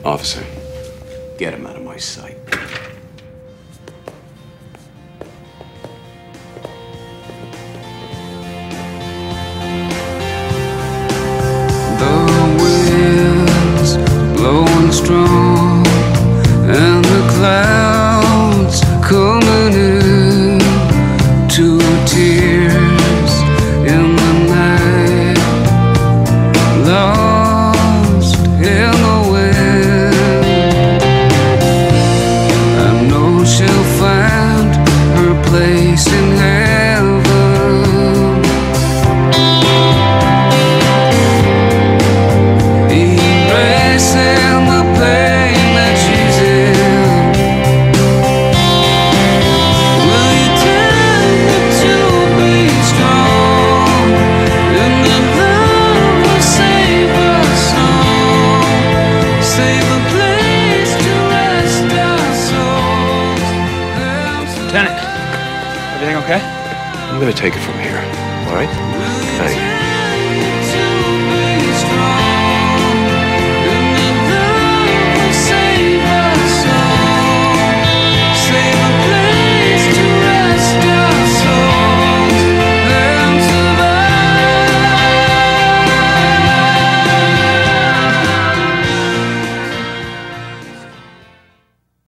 Officer, get him out of my sight. The wind's blowing strong, and the clouds coming in to tears in the night, lost in the wind. I know she'll find her place in heaven. Lieutenant, everything okay? I'm gonna take it from here, all right? Thank you.